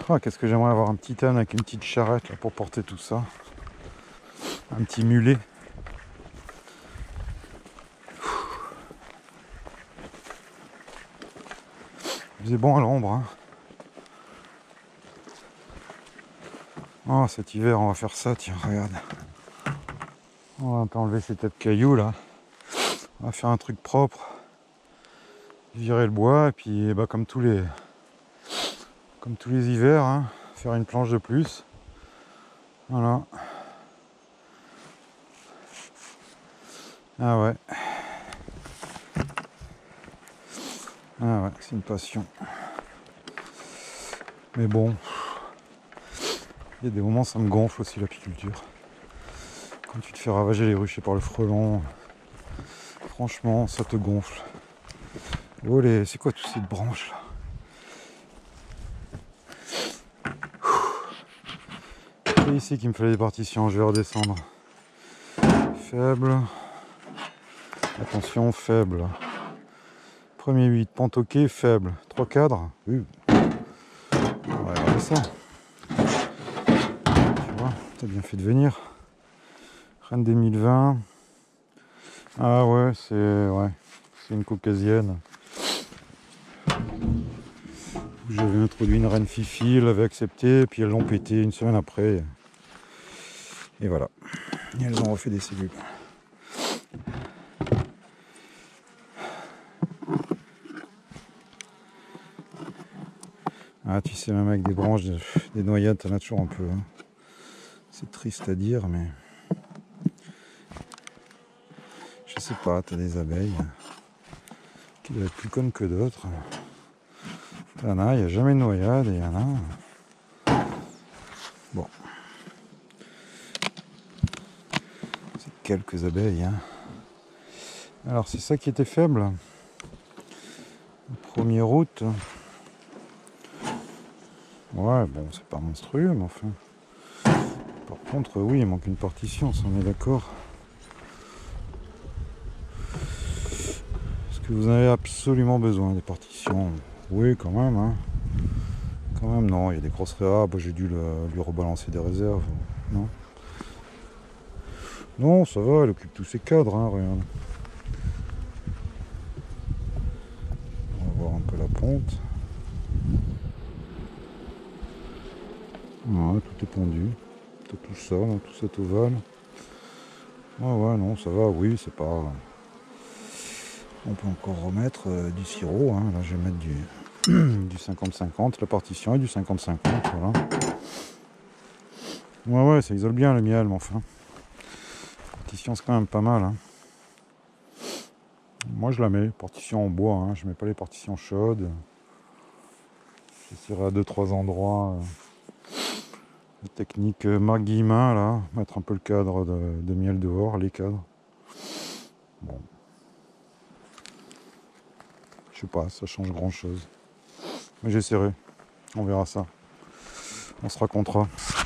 Ah, qu'est-ce que j'aimerais avoir un petit âne avec une petite charrette là, pour porter tout ça. Un petit mulet. Il faisait bon à l'ombre. Hein. Oh, cet hiver, on va faire ça, tiens, regarde. On va un peu enlever ces tas de cailloux là. On va faire un truc propre. Virer le bois, et puis bah, comme tous les hivers, hein, faire une planche de plus. Voilà. Ah ouais. Ah ouais, c'est une passion. Mais bon, il y a des moments ça me gonfle aussi l'apiculture. Quand tu te fais ravager les ruchers par le frelon, franchement ça te gonfle. Oh les, c'est quoi toutes ces branches là? C'est ici qu'il me fallait des partitions, je vais redescendre. Faible. Attention, faible. Premier 8, pantoqué, faible. 3 cadres. Oui. On va regarder ça. Tu vois, t'as bien fait de venir. Reine des 1020. Ah ouais, c'est une caucasienne. J'avais introduit une reine Fifi, elle avait accepté, puis elles l'ont pété une semaine après. Et voilà. Et elles ont refait des cellules. Ah, tu sais, même avec des branches, des noyades, t'en as toujours un peu. Hein. C'est triste à dire, mais... Je sais pas, t'as des abeilles qui doivent être plus connes que d'autres. T'en as, il n'y a jamais de noyade, et il y en a. Bon. C'est quelques abeilles, hein. Alors, c'est ça qui était faible. 1er août. Ouais, bon, c'est pas monstrueux, mais enfin. Par contre, oui, il manque une partition, si on est d'accord. Est-ce que vous en avez absolument besoin des partitions? Oui, quand même, hein. Quand même, non, il y a des grosses réas. Bah, j'ai dû lui rebalancer des réserves. Non, non, ça va, elle occupe tous ses cadres, hein, regarde. On va voir un peu la ponte. Ouais, tout est pondu. Tout ça, dans tout cet ovale. Ouais, non, ça va, oui, c'est pas... On peut encore remettre du sirop, hein. Là, je vais mettre du 50-50, la partition est du 50-50, voilà. Ouais, ça isole bien le miel, mais enfin. La partition, c'est quand même pas mal, hein. Moi, je la mets, partition en bois, hein. Je mets pas les partitions chaudes. J'essaierai à 2-3 endroits... La technique Marc Guillemin, là, mettre un peu le cadre de miel dehors, les cadres. Bon. Je sais pas, ça change grand chose. Mais j'essaierai, on verra ça. On se racontera.